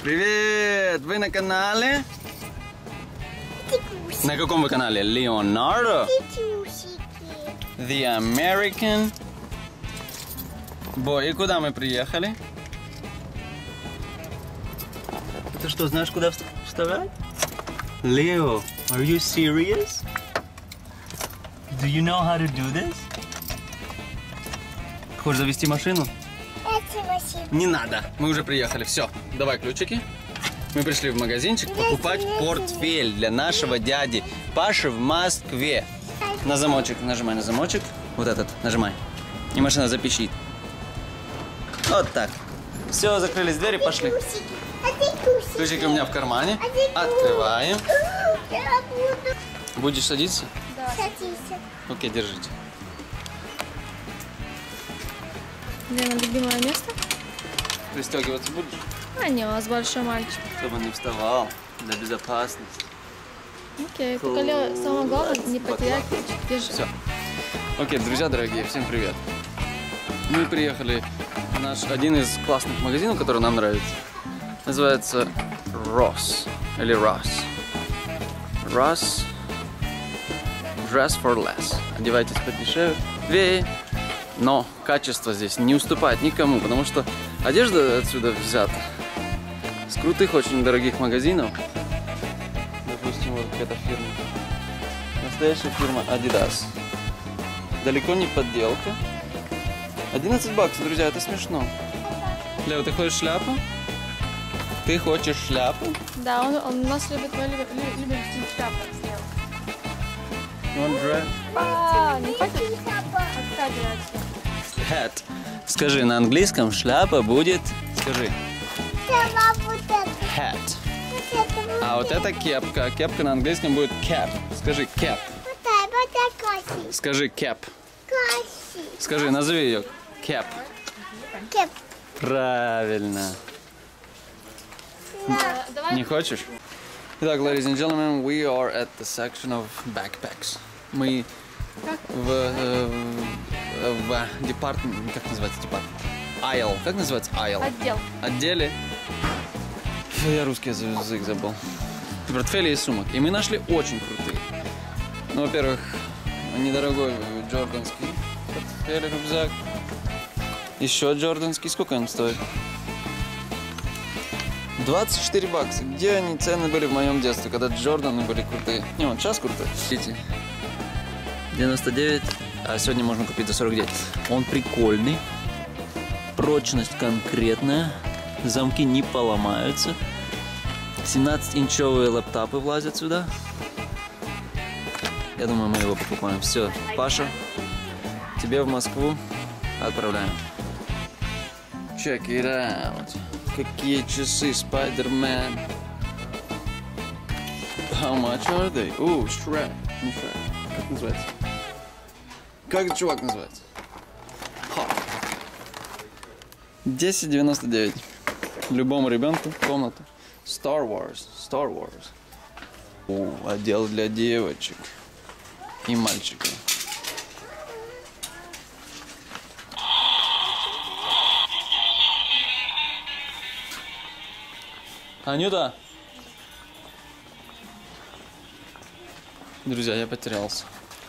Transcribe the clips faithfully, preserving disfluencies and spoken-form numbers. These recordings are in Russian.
Привет! Вы на канале? На каком вы канале? Leonardo? The American. Бо, и куда мы приехали? Ты что, знаешь, куда вставать? Leo, are you serious? Do you know how to do this? Хочешь завести машину? Не надо, мы уже приехали. Все, давай ключики. Мы пришли в магазинчик покупать портфель для нашего дяди Паши в Москве. На замочек, нажимай на замочек. Вот этот, нажимай. И машина запищит. Вот так. Все, закрылись двери, пошли. Ключики у меня в кармане. Открываем. Будешь садиться? Да. Садись. Окей, держите. Лена, любимое место? Пристегиваться будешь? А не, у вас большой мальчик. Чтобы не вставал, для безопасности. Окей, пока Лео, самое главное, не потерять ключик. Держи. Все. Окей, друзья дорогие, всем привет. Мы приехали в наш один из классных магазинов, который нам нравится. Называется Ross. Или Ross. Ross. Dress for less. Одевайтесь подешевле. Но качество здесь не уступает никому, потому что одежда отсюда взята с крутых, очень дорогих магазинов. Допустим, вот эта фирма. Настоящая фирма Adidas. Далеко не подделка. одиннадцать баксов, друзья, это смешно. Лео, ты хочешь шляпу? Ты хочешь шляпу? Да, он, он у нас любит, мы любим, любим шляпу сделать. А, не хочешь? Hat. Скажи на английском, шляпа будет. Скажи. Hat. А вот это кепка. Кепка на английском будет cap. Скажи cap. Скажи cap. Скажи, назови ее. Cap. Правильно. Не хочешь? Итак, ladies and gentlemen, we are at the section of backpacks. Мы в, э, в департамент, как называется департамент? Aisle. Как называется aisle? Отдел. Отделе. Фу, я русский язык забыл. Портфели и сумок. И мы нашли очень крутые. Ну, во-первых, недорогой джорданский портфель, рюкзак. Еще джорданский. Сколько он стоит? двадцать четыре бакса. Где они цены были в моем детстве, когда Джорданы были крутые? Не, вот сейчас крутые. Видите? девяносто девять, а сегодня можно купить за сорок девять. Он прикольный. Прочность конкретная. Замки не поломаются. семнадцатиинчовые лэптопы влазят сюда. Я думаю, мы его покупаем. Все, Паша, тебе в Москву отправляем. Check it out. Какие часы, Spider-Man. How much are they? Ooh, Shrek. Не Shrek. Как называется? Как этот чувак называется? Hot. десять девяносто девять. Любому ребенку в комнату. Star Wars. Star Wars. О, отдел для девочек и мальчиков. Анюта! Друзья, я потерялся.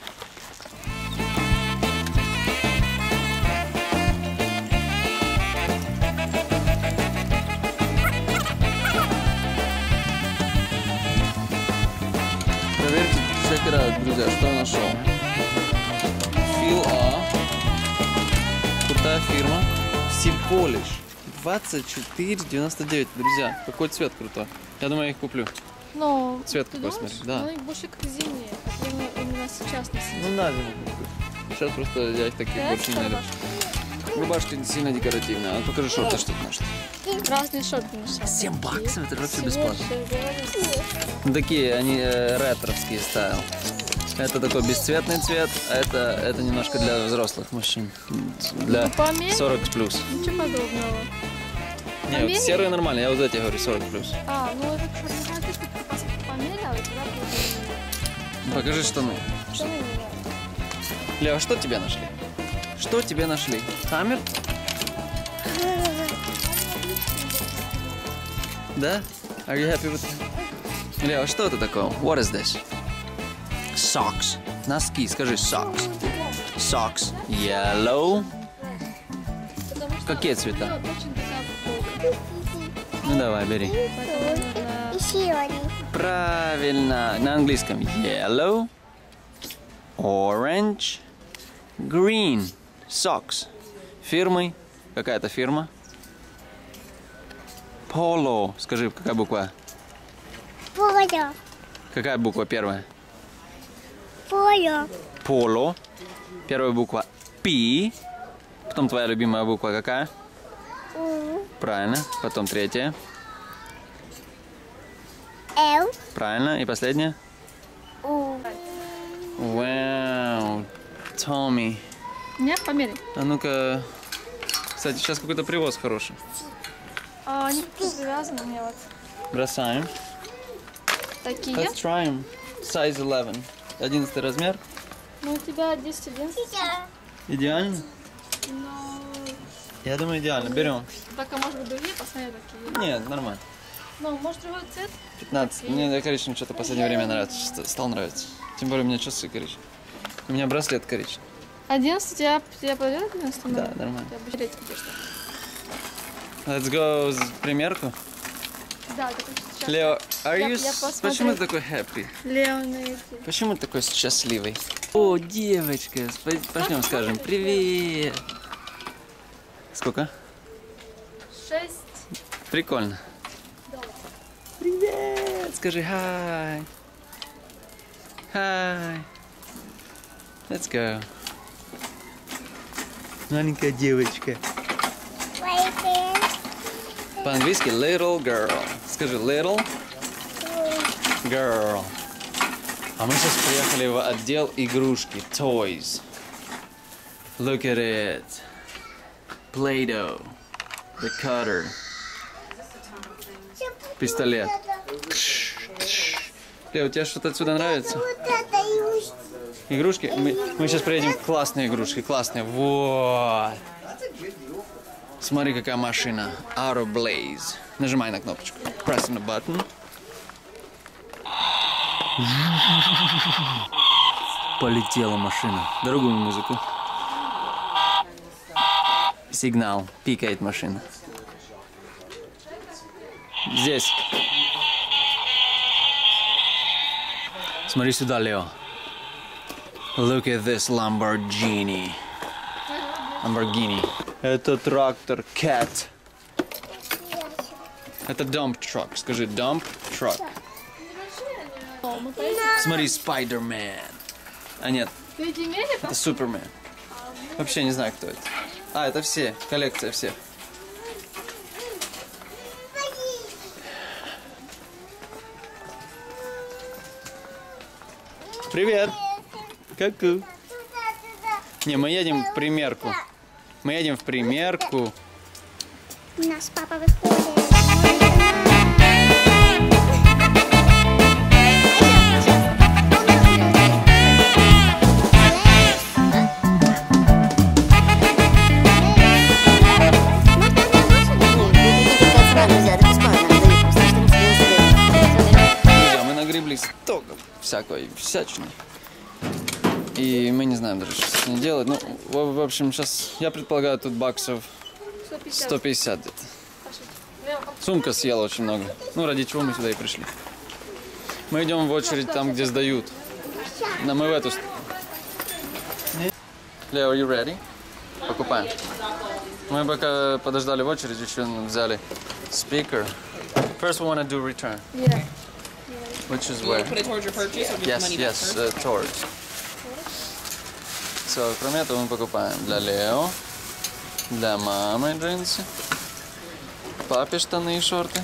Проверьте, чекерают, друзья, что я нашел. Feel A. Крутая фирма. Всего лишь двадцать четыре девяносто девять, друзья. Какой цвет крутой. Я думаю, я их куплю. Но цвет какой, смотри. Да. Ну, их больше к зиме, как именно, именно сейчас носить. Ну, на зиму куплю. Сейчас просто я их таких Да, больше не люблю. Рубашки сильно декоративные. А покажи шорты, что ты нашел. Разные шорты нашел. семь баксов, это вообще бесплатно. Ну, такие, они э, ретровские стайл. Это такой бесцветный цвет, а это, это немножко для взрослых мужчин. Для ну, сорок плюс. Ничего подобного. Не, вот серые нормально, я вот эти говорю сорок плюс. А, ну это что-то не знаю, ты померял, и тогда будет... Покажи штаны. Штаны не надо. Лева, что тебе нашли? Что тебе нашли? Хаммер? Да? Are you happy with it? Лео, что это такое? What is this? Socks. Носки, скажи socks. Socks. Yellow. Потому что Какие цвета? она очень такая полная. Ну давай, бери. Поэтому нужно... Еще один. Правильно. На английском yellow, orange, green. Socks. Фирмой. Какая это фирма? Polo. Скажи, какая буква? Поло. Какая буква первая? Поло. Polo. Первая буква P. Потом твоя любимая буква какая? У. Правильно. Потом третья. Л. Правильно. И последняя? У. Вау. Томми. Нет, померяй. А ну-ка. Кстати, сейчас какой-то привоз хороший. А, они как привязаны мне вот Бросаем. такие. Let's try 'em. Size eleven. Одиннадцатый размер. Ну, у тебя десять одиннадцать. Идеально? Но... Я думаю, идеально. Берем. Так, а может быть другие? Посмотри, такие. Нет, нормально. Ну, может другой цвет? пятнадцать. Мне коричневый что-то в последнее время нравится. ст- Стал нравиться. Тем более у меня часы коричневые. У меня браслет коричневый. одиннадцать, тебя, тебя пойдет одиннадцать? Да, нормально. Я бы жалеть, конечно. Let's go в примерку. Да, так сейчас. Лео, are Я- you... я s- посмотрю. Почему ты такой happy? Леон на эти. Почему ты такой счастливый? О, девочка. Спа- Пойдем скажем привет. Сколько? Шесть. Прикольно. Привет. Скажи hi. Hi. Let's go. Маленькая девочка. Вайпен. По-английски little girl. Скажи little girl. А мы сейчас приехали в отдел игрушки. Toys. Look at it. Play-Doh. The cutter. Пистолет. Лео, тебе что-то отсюда нравится? Вот это игрушки. Игрушки? Мы, мы сейчас приедем к классные игрушки. Классные. Вот. Смотри, какая машина. Auto Blaze. Нажимай на кнопочку. Press on the button. Полетела машина. Другую музыку. Сигнал. Пикает машина. Здесь. Смотри сюда, Лео. Look at this Lamborghini. Lamborghini. Это трактор Cat. Это dump truck. Скажи dump truck. О, мы поедем. Смотри, Spider-Man. А нет, Ты эти меряй, это Супермен. Вообще не знаю, кто это. А, это все. Коллекция всех. Привет. Ку-ку. Не, мы едем в примерку. Мы едем в примерку. У нас папа выходит. Друзья, мы нагребли столько всякой всячины. И мы не знаем даже, что с ней делать. Ну, в, в общем, сейчас, я предполагаю, тут баксов сто пятьдесят. сто пятьдесят где-то. Лео, Сумка съела очень много. Ну, ради чего мы сюда и пришли. Мы идем в очередь там, где сдают. Но мы в эту... ст- Leo, are you ready? Покупаем. Мы пока подождали в очереди, еще взяли speaker. First we want to do return. Yeah. Which is You where? want to put it towards your purchase or give Yes, money back yes, first? uh, towards. Все, кроме этого мы покупаем для Лео, для мамы джинсы, папе штаны и шорты,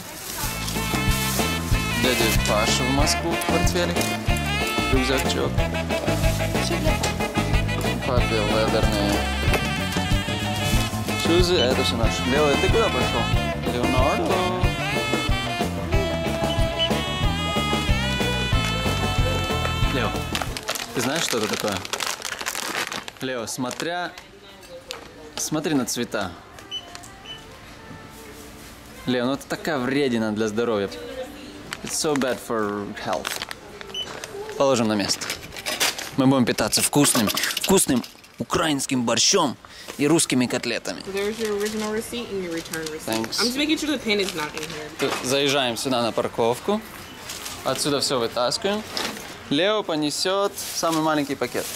дяде Паше в Москву портфелик, рюкзачок, Все для папы. папе ледерные шузы, а это все наше. Лео, ты куда пошел? Леонардо. Лео, ты знаешь, что это такое? Лео, смотря... Смотри на цвета. Лео, ну это такая вредина для здоровья. It's so bad for health. Положим на место. Мы будем питаться вкусным, вкусным украинским борщом и русскими котлетами. So there's your original receipt and your return receipt. Thanks. I'm just making sure the pin is not in here. Заезжаем сюда на парковку. Отсюда все вытаскиваем. Лео понесет самый маленький пакет.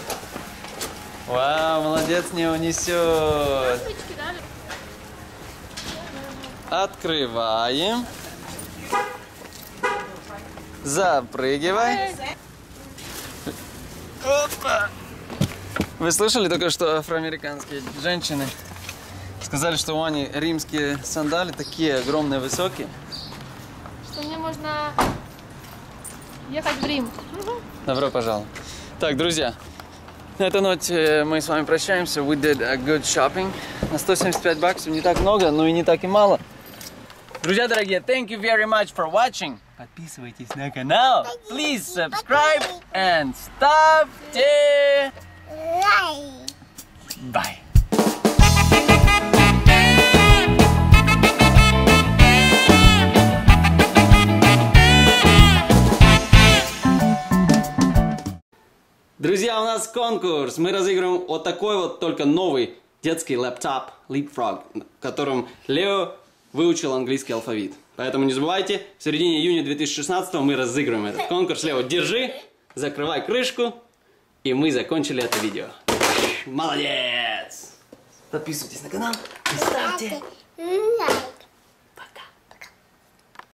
Вау, молодец, не унесет. Ручки дали? Открываем. Запрыгивай. Опа. Вы слышали только что афроамериканские женщины сказали, что у Ани римские сандали такие огромные, высокие. Что мне можно ехать в Рим. Добро пожаловать. Так, друзья, на этой ноте мы с вами прощаемся. We did a good shopping. На сто семьдесят пять баксов не так много, но и не так и мало. Друзья дорогие, thank you very much for watching. Подписывайтесь на канал. Please subscribe and ставьте Лайк. bye. Друзья, у нас конкурс. Мы разыгрываем вот такой вот только новый детский лэптоп Leapfrog, которым Лео выучил английский алфавит. Поэтому не забывайте, в середине июня две тысячи шестнадцатого мы разыгрываем этот конкурс. Лео, держи, закрывай крышку, и мы закончили это видео. Молодец! Подписывайтесь на канал и ставьте Лайк.